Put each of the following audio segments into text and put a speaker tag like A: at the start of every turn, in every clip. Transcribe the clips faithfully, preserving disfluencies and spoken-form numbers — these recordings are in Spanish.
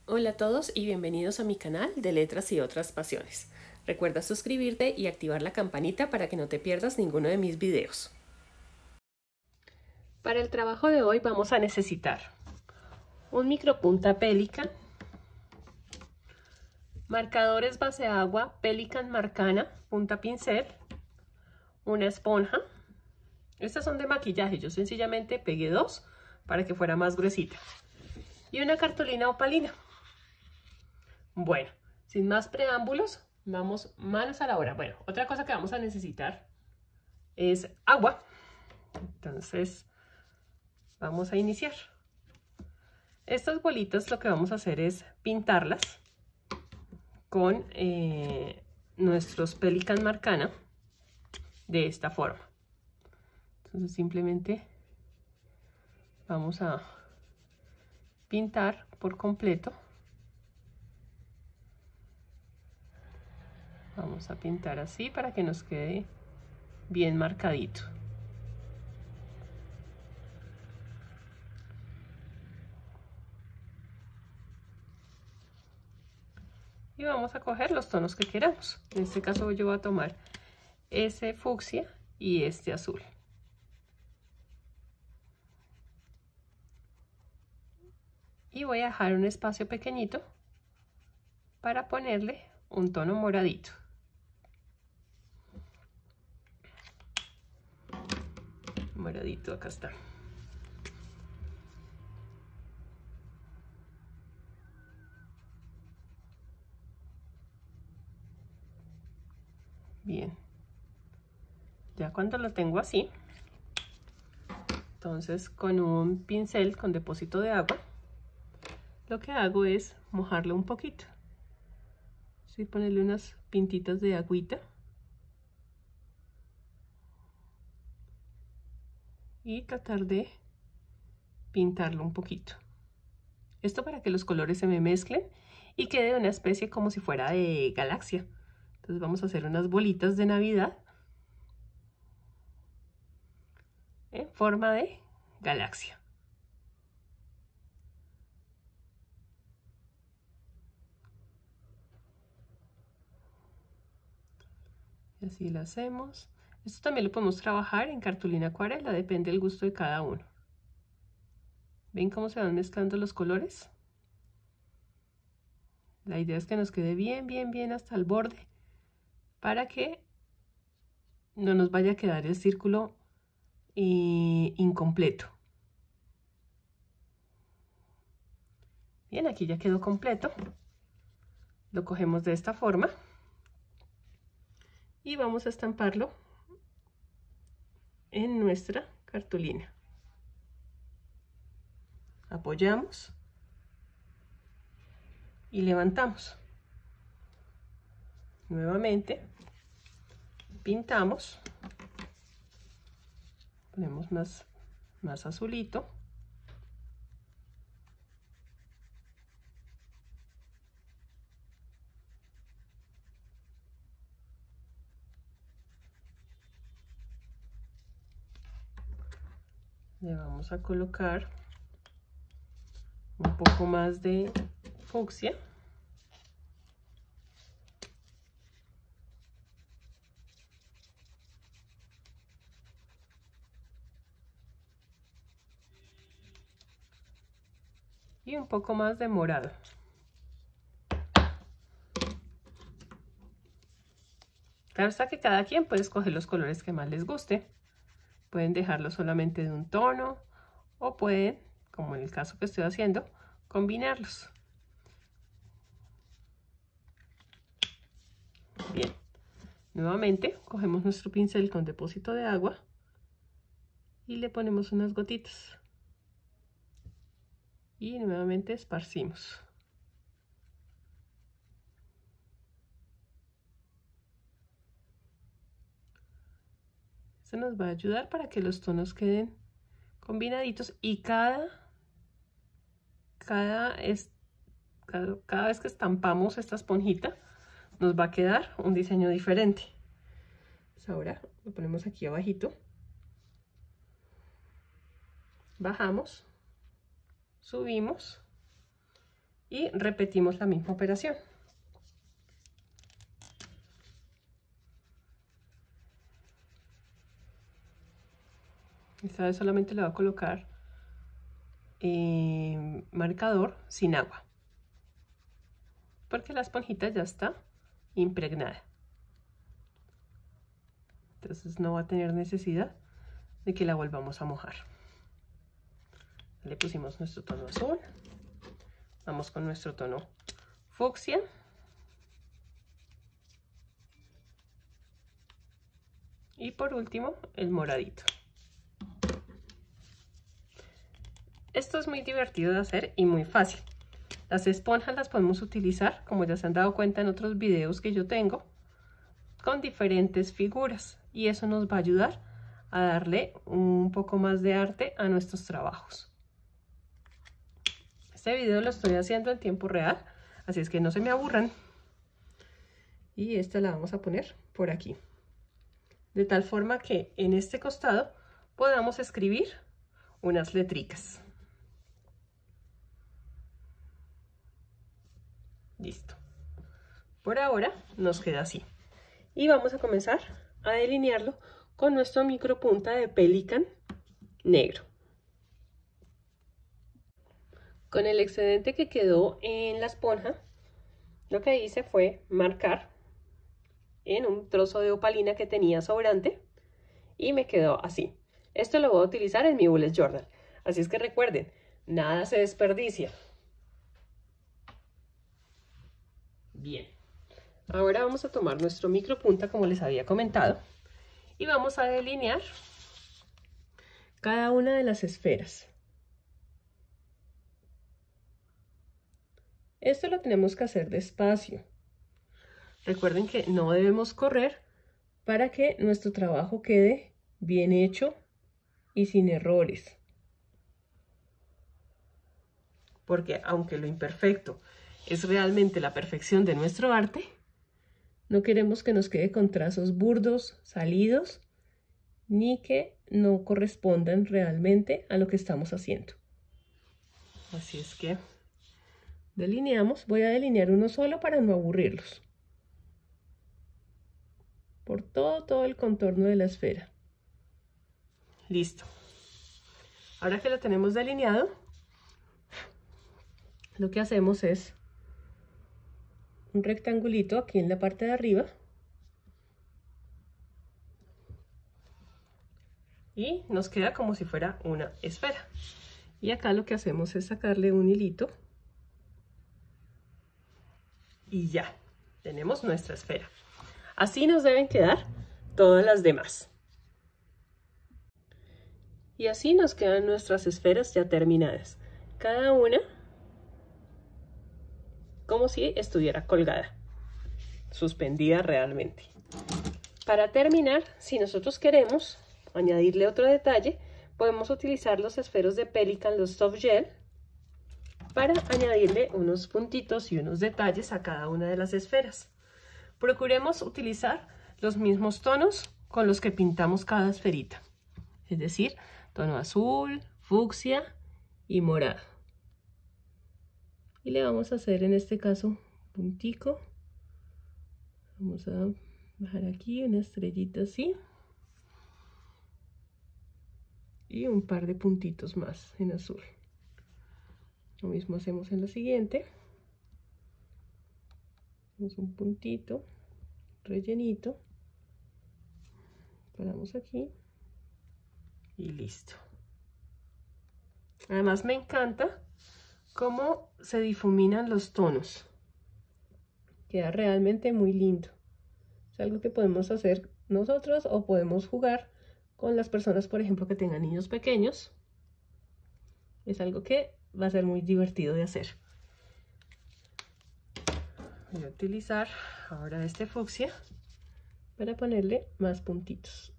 A: Hola a todos y bienvenidos a mi canal de Letras y otras pasiones. Recuerda suscribirte y activar la campanita para que no te pierdas ninguno de mis videos. Para el trabajo de hoy vamos a necesitar un micropunta Pelikan, marcadores base agua Pelikan Marcana, punta pincel, una esponja. Estas son de maquillaje, yo sencillamente pegué dos para que fuera más gruesita. Y una cartulina opalina. Bueno, sin más preámbulos, vamos manos a la obra. Bueno, otra cosa que vamos a necesitar es agua. Entonces, vamos a iniciar. Estas bolitas lo que vamos a hacer es pintarlas con eh, nuestros Pelikan Marcana de esta forma. Entonces, simplemente vamos a pintar por completo. Vamos a pintar así para que nos quede bien marcadito. Y vamos a coger los tonos que queramos. En este caso yo voy a tomar ese fucsia y este azul. Y voy a dejar un espacio pequeñito para ponerle un tono moradito. Moradito, acá está. Bien. Ya cuando lo tengo así, entonces con un pincel con depósito de agua, lo que hago es mojarlo un poquito. Así, ponerle unas pintitas de agüita. Y tratar de pintarlo un poquito. Esto para que los colores se me mezclen y quede una especie como si fuera de galaxia. Entonces vamos a hacer unas bolitas de Navidad en forma de galaxia. Y así lo hacemos. Esto también lo podemos trabajar en cartulina acuarela, depende del gusto de cada uno. ¿Ven cómo se van mezclando los colores? La idea es que nos quede bien, bien, bien hasta el borde para que no nos vaya a quedar el círculo eh, incompleto. Bien, aquí ya quedó completo. Lo cogemos de esta forma y vamos a estamparlo en nuestra cartulina. Apoyamos y levantamos. Nuevamente pintamos, ponemos más, más azulito. Le vamos a colocar un poco más de fucsia. Y un poco más de morado. Claro está que cada quien puede escoger los colores que más les guste. Pueden dejarlo solamente de un tono o pueden, como en el caso que estoy haciendo, combinarlos. Bien, nuevamente cogemos nuestro pincel con depósito de agua y le ponemos unas gotitas. Y nuevamente esparcimos. Esto nos va a ayudar para que los tonos queden combinaditos y cada, cada, es, cada, cada vez que estampamos esta esponjita nos va a quedar un diseño diferente. Pues ahora lo ponemos aquí abajito. Bajamos, subimos y repetimos la misma operación. Esta vez solamente le voy a colocar eh, marcador sin agua, porque la esponjita ya está impregnada. Entonces no va a tener necesidad de que la volvamos a mojar. Le pusimos nuestro tono azul. Vamos con nuestro tono fucsia. Y por último, el moradito. Esto es muy divertido de hacer y muy fácil. Las esponjas las podemos utilizar, como ya se han dado cuenta en otros videos que yo tengo, con diferentes figuras. Y eso nos va a ayudar a darle un poco más de arte a nuestros trabajos. Este video lo estoy haciendo en tiempo real, así es que no se me aburran. Y esta la vamos a poner por aquí, de tal forma que en este costado podamos escribir unas letricas. Listo. Por ahora nos queda así. Y vamos a comenzar a delinearlo con nuestro micropunta de Pelikan negro. Con el excedente que quedó en la esponja, lo que hice fue marcar en un trozo de opalina que tenía sobrante y me quedó así. Esto lo voy a utilizar en mi bullet journal, así es que recuerden, nada se desperdicia. Bien, ahora vamos a tomar nuestro micropunta como les había comentado y vamos a delinear cada una de las esferas. Esto lo tenemos que hacer despacio. Recuerden que no debemos correr para que nuestro trabajo quede bien hecho y sin errores. Porque aunque lo imperfecto es realmente la perfección de nuestro arte, no queremos que nos quede con trazos burdos, salidos, ni que no correspondan realmente a lo que estamos haciendo. Así es que delineamos. Voy a delinear uno solo para no aburrirlos. Por todo, todo el contorno de la esfera. Listo. Ahora que lo tenemos delineado, lo que hacemos es un rectangulito aquí en la parte de arriba. Y nos queda como si fuera una esfera. Y acá lo que hacemos es sacarle un hilito. Y ya, tenemos nuestra esfera. Así nos deben quedar todas las demás. Y así nos quedan nuestras esferas ya terminadas. Cada una como si estuviera colgada, suspendida realmente. Para terminar, si nosotros queremos añadirle otro detalle, podemos utilizar los esferos de Pelikan, los Soft Gel, para añadirle unos puntitos y unos detalles a cada una de las esferas. Procuremos utilizar los mismos tonos con los que pintamos cada esferita, es decir, tono azul, fucsia y morado. Y le vamos a hacer en este caso puntico. Vamos a bajar aquí una estrellita así. Y un par de puntitos más en azul. Lo mismo hacemos en la siguiente. Hacemos un puntito, rellenito. Paramos aquí. Y listo. Además me encanta cómo se difuminan los tonos. Queda realmente muy lindo. Es algo que podemos hacer nosotros o podemos jugar con las personas, por ejemplo, que tengan niños pequeños. Es algo que va a ser muy divertido de hacer. Voy a utilizar ahora este fucsia para ponerle más puntitos.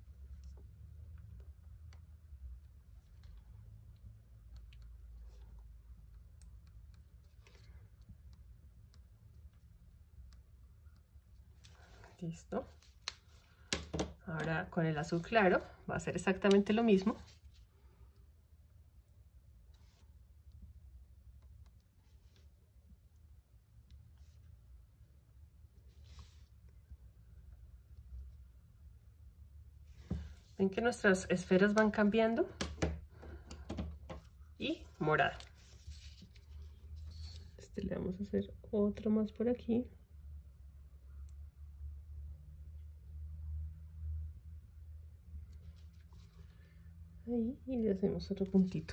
A: Listo. Ahora con el azul claro va a ser exactamente lo mismo. Ven que nuestras esferas van cambiando. Y morada. Este le vamos a hacer otro más por aquí. Ahí, y le hacemos otro puntito.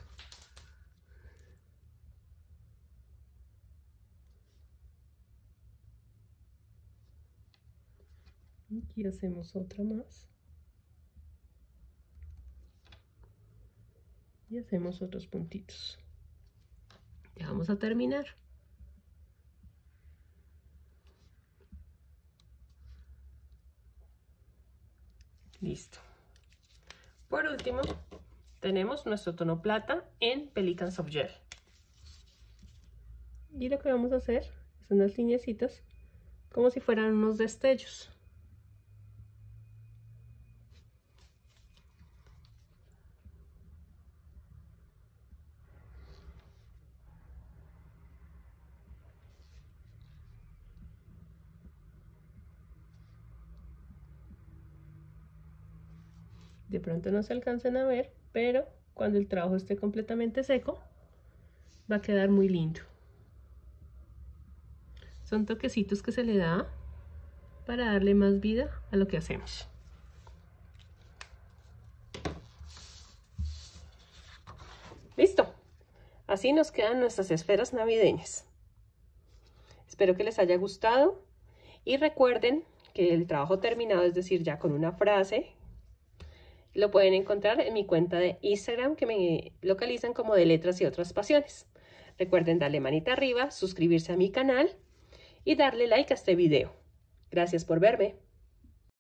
A: Aquí hacemos otra más. Y hacemos otros puntitos. Ya vamos a terminar. Listo. Por último, tenemos nuestro tono plata en Pelikan Soft Gel. Y lo que vamos a hacer son unas lineecitas como si fueran unos destellos. De pronto no se alcancen a ver, pero cuando el trabajo esté completamente seco, va a quedar muy lindo. Son toquecitos que se le da para darle más vida a lo que hacemos. Listo. Así nos quedan nuestras esferas navideñas. Espero que les haya gustado y recuerden que el trabajo terminado, es decir, ya con una frase, lo pueden encontrar en mi cuenta de Instagram, que me localizan como de Letras y Otras Pasiones. Recuerden darle manita arriba, suscribirse a mi canal y darle like a este video. Gracias por verme.